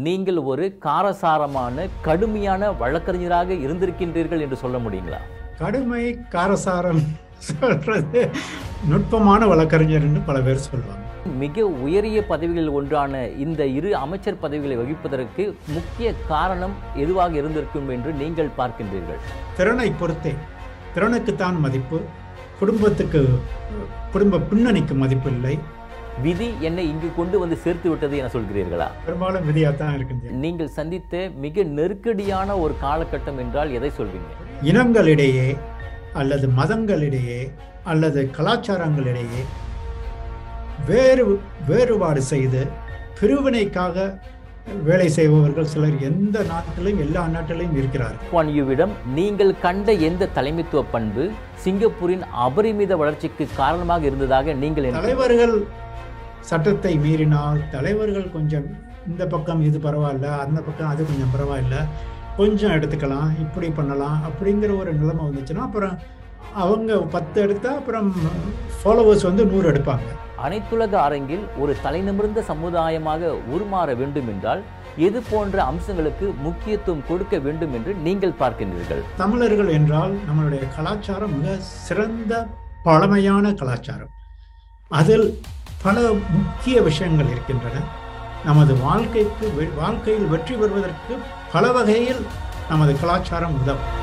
நீங்கள் ஒரு காரசாரமான கடுமையான வழக்கறிஞராக இருந்திருக்கின்றீர்கள் என்று சொல்ல முடியுங்களா? கடுமை காரசாரம் சொல்றது நுட்பமான வழக்கறிஞர் என்று பல பேர் சொல்லுவாங்க. மிக உயரிய பதவிகளில் ஒன்றான இந்த இரு அமைச்சர் பதவிகளை வகிப்பதற்கு முக்கிய காரணம் எதுவாக இருந்திருக்கும் என்று நீங்கள் பார்க்கின்றீர்கள்? திறனை பொறுத்தே, திறனுக்குத்தான் மதிப்பு, குடும்ப பின்னணிக்கு மதிப்பு இல்லை. விதி என்னை இங்கு கொண்டு வந்து சேர்த்து விட்டது என சொல்கிறீர்களா? பெரும்பாலும் விதியாத்தான் இருக்கின்றன. நீங்கள் சந்தித்த மிக நெருக்கடியான ஒரு காலகட்டம் என்றால் எதை சொல்வீங்க? இனங்களிடையே அல்லது மதங்களிடையே அல்லது கலாச்சாரங்களிடையே வேறுபாடு செய்து பிரிவினைக்காக வேலை செய்பவர்கள் சிலர் எந்த நாட்டிலும் எல்லா நாட்டிலும் இருக்கிறார்கள். நீங்கள் கண்ட எந்த தலைமைத்துவ பண்பு சிங்கப்பூரின் அபரிமித வளர்ச்சிக்கு காரணமாக இருந்ததாக நீங்கள்? தலைவர்கள் சட்டத்தை மீறினால், தலைவர்கள் கொஞ்சம் இந்த பக்கம் இது பரவாயில்ல, அந்த பக்கம் அது கொஞ்சம் பரவாயில்ல, கொஞ்சம் எடுத்துக்கலாம், இப்படி பண்ணலாம் அப்படிங்கிற ஒரு நிலைமை வந்துச்சுன்னா அப்புறம் அவங்க 10 எடுத்தா அப்புறம் ஃபாலோவர்ஸ் 100 எடுப்பாங்க. அனைத்துலக அரங்கில் ஒரு தலைநிமிர்ந்த சமுதாயமாக உருமாற வேண்டும் என்றால் எது போன்ற அம்சங்களுக்கு முக்கியத்துவம் கொடுக்க வேண்டும் என்று நீங்கள் பார்க்கின்றீர்கள்? தமிழர்கள் என்றால் நம்மளுடைய கலாச்சாரம் மிக சிறந்த பழமையான கலாச்சாரம். அதில் பல முக்கிய விஷயங்கள் இருக்கின்றன. நமது வாழ்க்கையில் வெற்றி பெறுவதற்கு பல வகையில் நமது கலாச்சாரம் உதவும்.